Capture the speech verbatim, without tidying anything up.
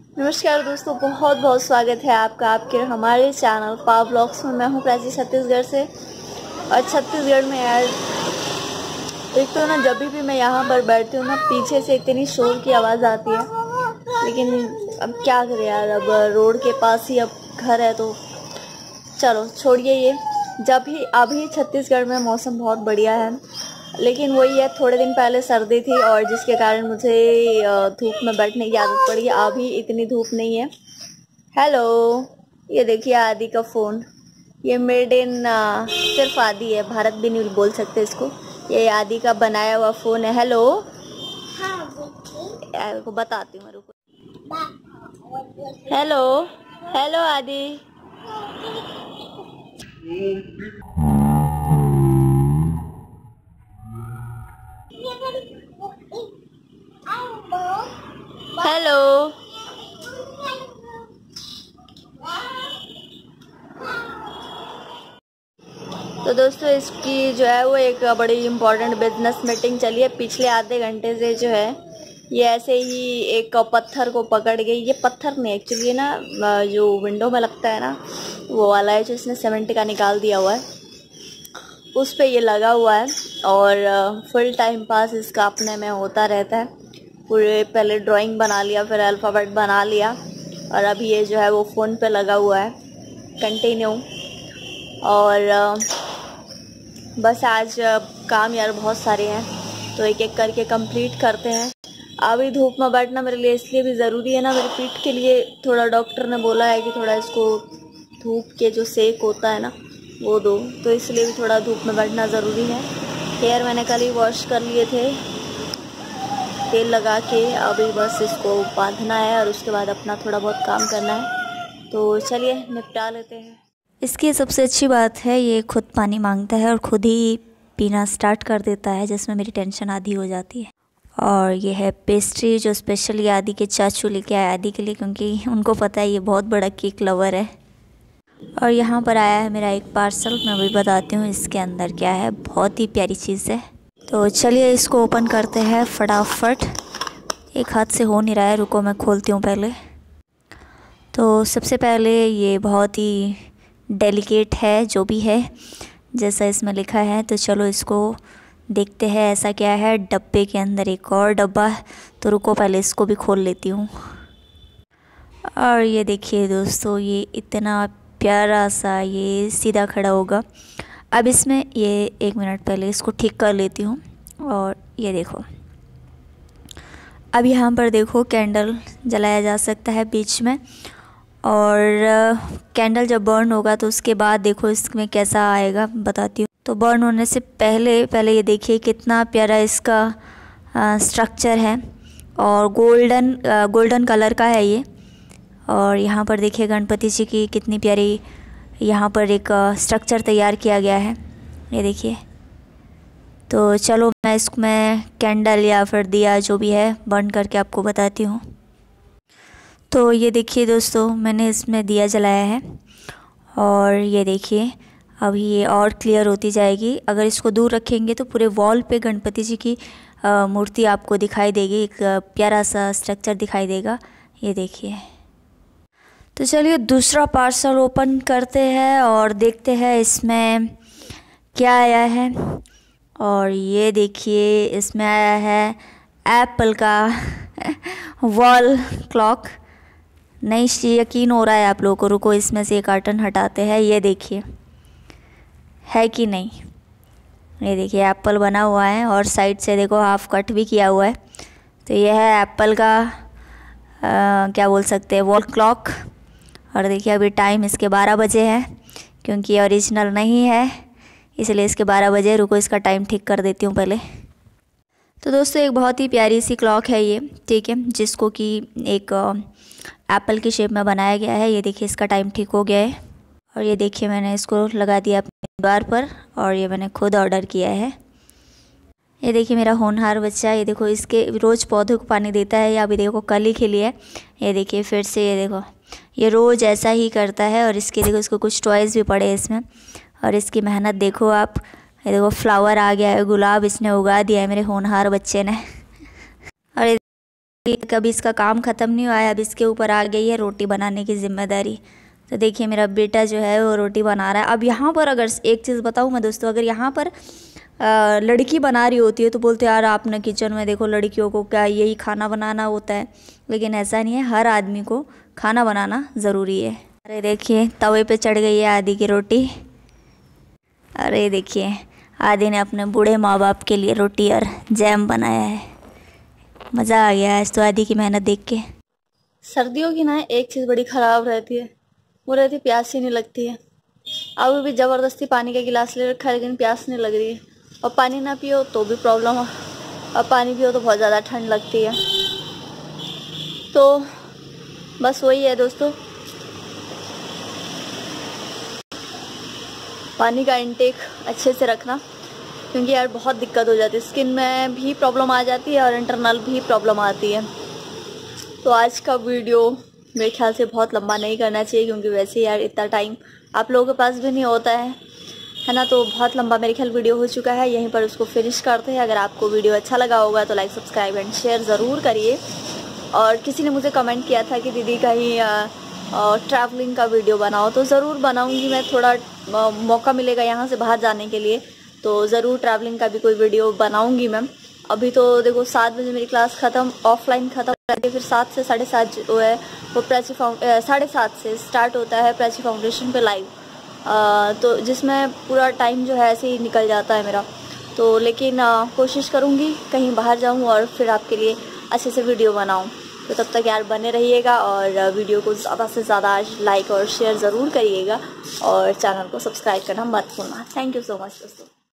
नमस्कार दोस्तों, बहुत बहुत स्वागत है आपका आपके हमारे चैनल पाव ब्लॉग्स में। मैं हूँ प्राची छत्तीसगढ़ से। और छत्तीसगढ़ में यार एक तो ना जब भी मैं यहाँ पर बैठती हूँ ना, पीछे से इतनी शोर की आवाज़ आती है। लेकिन अब क्या करें यार, अब रोड के पास ही अब घर है तो चलो छोड़िए ये। जब भी अभी छत्तीसगढ़ में मौसम बहुत बढ़िया है, लेकिन वही है, थोड़े दिन पहले सर्दी थी और जिसके कारण मुझे धूप में बैठने की आदत पड़ी। अभी इतनी धूप नहीं है। हेलो, ये देखिए आदि का फ़ोन। ये मेड इन सिर्फ आदि है, भारत भी नहीं बोल सकते इसको। ये आदि का बनाया हुआ फ़ोन है। हेलो, हाँ को बताती हूँ, रुको। हेलो हेलो आदि। हेलो, तो दोस्तों इसकी जो है वो एक बड़ी इम्पोर्टेंट बिजनेस मीटिंग चली है पिछले आधे घंटे से। जो है ये ऐसे ही एक पत्थर को पकड़ गई। ये पत्थर नहीं एक्चुअली ना, जो विंडो में लगता है ना वो वाला है, जो इसने सीमेंट का निकाल दिया हुआ है, उस पे ये लगा हुआ है। और फुल टाइम पास इसका अपने में होता रहता है। पूरे पहले ड्राइंग बना लिया, फिर अल्फ़ाबेट बना लिया, और अभी ये जो है वो फ़ोन पे लगा हुआ है कंटिन्यू। और बस आज काम यार बहुत सारे हैं तो एक एक करके कंप्लीट करते हैं। अभी धूप में बैठना मेरे लिए इसलिए भी ज़रूरी है ना, मेरी पीठ के लिए थोड़ा डॉक्टर ने बोला है कि थोड़ा इसको धूप के जो सेक होता है ना वो दो, तो इसलिए भी थोड़ा धूप में बैठना ज़रूरी है। हेयर मैंने कल ही वॉश कर लिए थे तेल लगा के। अभी बस इसको बांधना है और उसके बाद अपना थोड़ा बहुत काम करना है। तो चलिए निपटा लेते हैं। इसकी सबसे अच्छी बात है ये खुद पानी मांगता है और खुद ही पीना स्टार्ट कर देता है, जिसमें मेरी टेंशन आधी हो जाती है। और ये है पेस्ट्री जो स्पेशली आदि के चाचू लेके आए आदि के लिए, क्योंकि उनको पता है ये बहुत बड़ा केक लवर है। और यहाँ पर आया है मेरा एक पार्सल, मैं भी बताती हूँ इसके अंदर क्या है। बहुत ही प्यारी चीज़ है। तो चलिए इसको ओपन करते हैं फटाफट। एक हाथ से हो नहीं रहा है, रुको मैं खोलती हूँ पहले। तो सबसे पहले ये बहुत ही डेलिकेट है जो भी है, जैसा इसमें लिखा है। तो चलो इसको देखते हैं ऐसा क्या है। डब्बे के अंदर एक और डब्बा है, तो रुको पहले इसको भी खोल लेती हूँ। और ये देखिए दोस्तों, ये इतना प्यारा सा ये सीधा खड़ा होगा। अब इसमें ये एक मिनट पहले इसको ठीक कर लेती हूँ। और ये देखो, अब यहाँ पर देखो कैंडल जलाया जा सकता है बीच में। और कैंडल जब बर्न होगा तो उसके बाद देखो इसमें कैसा आएगा, बताती हूँ। तो बर्न होने से पहले पहले ये देखिए कितना प्यारा इसका स्ट्रक्चर है, और गोल्डन गोल्डन कलर का है ये। और यहाँ पर देखिए गणपति जी की कितनी प्यारी यहाँ पर एक स्ट्रक्चर तैयार किया गया है, ये देखिए। तो चलो मैं इसमें कैंडल या फिर दिया जो भी है बर्न करके आपको बताती हूँ। तो ये देखिए दोस्तों, मैंने इसमें दिया जलाया है और ये देखिए अभी ये और क्लियर होती जाएगी। अगर इसको दूर रखेंगे तो पूरे वॉल पे गणपति जी की मूर्ति आपको दिखाई देगी, एक प्यारा सा स्ट्रक्चर दिखाई देगा, ये देखिए। तो चलिए दूसरा पार्सल ओपन करते हैं और देखते हैं इसमें क्या आया है। और ये देखिए इसमें आया है एप्पल का वॉल क्लॉक। नहीं यकीन हो रहा है आप लोगों को, रुको इसमें से एक कार्टन हटाते हैं। ये देखिए है कि नहीं, ये देखिए एप्पल बना हुआ है और साइड से देखो हाफ कट भी किया हुआ है। तो ये है एप्पल का आ, क्या बोल सकते हैं, वॉल क्लॉक। और देखिए अभी टाइम इसके बारह बजे है, क्योंकि ओरिजिनल नहीं है इसलिए इसके बारह बजे। रुको इसका टाइम ठीक कर देती हूँ पहले। तो दोस्तों एक बहुत ही प्यारी सी क्लॉक है ये, ठीक है, जिसको कि एक एप्पल की शेप में बनाया गया है। ये देखिए इसका टाइम ठीक हो गया है। और ये देखिए मैंने इसको लगा दिया अपने द्वार पर, और ये मैंने खुद ऑर्डर किया है। ये देखिए मेरा होनहार बच्चा, ये देखो इसके रोज़ पौधों को पानी देता है। या अभी देखो कल ही खिली है, ये देखिए फिर से, ये देखो ये रोज़ ऐसा ही करता है। और इसके देखो इसको कुछ टॉयज़ भी पड़े हैं इसमें, और इसकी मेहनत देखो आप। ये देखो फ्लावर आ गया है, गुलाब इसने उगा दिया है मेरे होनहार बच्चे ने। और कभी इसका काम ख़त्म नहीं हुआ है, अब इसके ऊपर आ गई है रोटी बनाने की जिम्मेदारी। तो देखिए मेरा बेटा जो है वो रोटी बना रहा है। अब यहाँ पर अगर एक चीज़ बताऊँ मैं दोस्तों, अगर यहाँ पर आ, लड़की बना रही होती है तो बोलते यार आप ना किचन में देखो लड़कियों को क्या यही खाना बनाना होता है, लेकिन ऐसा नहीं है, हर आदमी को खाना बनाना ज़रूरी है। अरे देखिए तवे पे चढ़ गई है आदि की रोटी। अरे देखिए आदि ने अपने बूढ़े माँ बाप के लिए रोटी और जैम बनाया है। मज़ा आ गया आज तो आदि की मेहनत देख के। सर्दियों की ना एक चीज़ बड़ी ख़राब रहती है, वो रहती है प्यास ही नहीं लगती है। अभी भी ज़बरदस्ती पानी का गिलास ले रखा है लेकिन प्यास नहीं लग रही है, और पानी ना पियो तो भी प्रॉब्लम है, और पानी पियो तो बहुत ज़्यादा ठंड लगती है। तो बस वही है दोस्तों, पानी का इंटेक अच्छे से रखना, क्योंकि यार बहुत दिक्कत हो जाती है, स्किन में भी प्रॉब्लम आ जाती है और इंटरनल भी प्रॉब्लम आती है। तो आज का वीडियो मेरे ख्याल से बहुत लंबा नहीं करना चाहिए, क्योंकि वैसे यार इतना टाइम आप लोगों के पास भी नहीं होता है है ना। तो बहुत लंबा मेरे ख्याल वीडियो हो चुका है, यहीं पर उसको फिनिश करते हैं। अगर आपको वीडियो अच्छा लगा होगा तो लाइक सब्सक्राइब एंड शेयर ज़रूर करिए। और किसी ने मुझे कमेंट किया था कि दीदी कहीं ट्रैवलिंग का वीडियो बनाओ, तो ज़रूर बनाऊँगी मैं, थोड़ा आ, मौका मिलेगा यहाँ से बाहर जाने के लिए तो ज़रूर ट्रैवलिंग का भी कोई वीडियो बनाऊँगी मैम। अभी तो देखो सात बजे मेरी क्लास ख़त्म, ऑफलाइन ख़त्म करके फिर सात से साढ़े सात जो है वो प्राची फाउंड साढ़े सात से स्टार्ट होता है प्राची फाउंडेशन पे लाइव, आ, तो जिसमें पूरा टाइम जो है ऐसे ही निकल जाता है मेरा। तो लेकिन आ, कोशिश करूँगी कहीं बाहर जाऊँ और फिर आपके लिए अच्छे से वीडियो बनाऊँ। तो तब तक यार बने रहिएगा और वीडियो को ज़्यादा से ज़्यादा लाइक और शेयर ज़रूर करिएगा, और चैनल को सब्सक्राइब करना मत भूलना। थैंक यू सो मच दोस्तों।